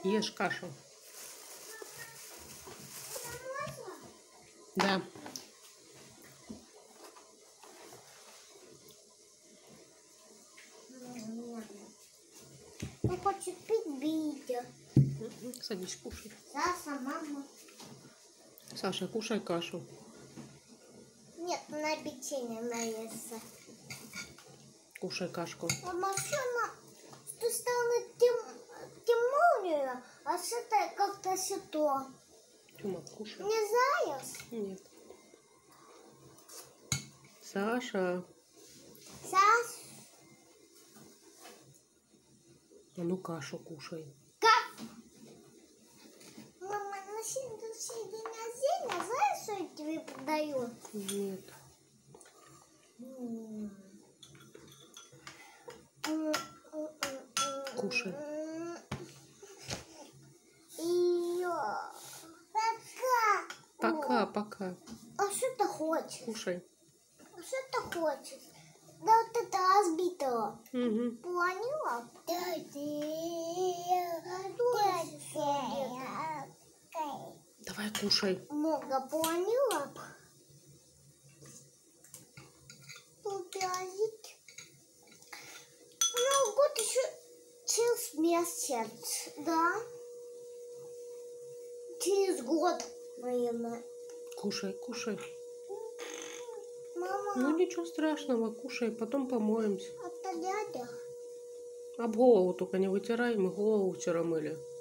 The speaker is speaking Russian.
Ешь кашу. Да. Он хочет пить Витя. Садись, кушай. Саша, мама. Саша, кушай кашу. Нет, на печенье наестся. Кушай кашку. А машина с той стороны темнее, а с этой как-то сито. Тёма, кушай. Не заяц? Нет. Саша. Саш. А ну кашу кушай. Как? Мама, на следующий день рождения, знаешь, что я тебе подарю? Нет. Кушай. Пока. Пока. А что ты хочешь? Кушай. А что ты хочешь? Да вот это разбитого. Угу. Поняла? Давай кушай. Много поняла? Попязить. Ну, год еще через месяц, да? Через год, наверное. Кушай, кушай. Мама, Ну ничего страшного, кушай, потом помоемся. это дядя. Об голову только не вытирай, мы голову вчера мыли.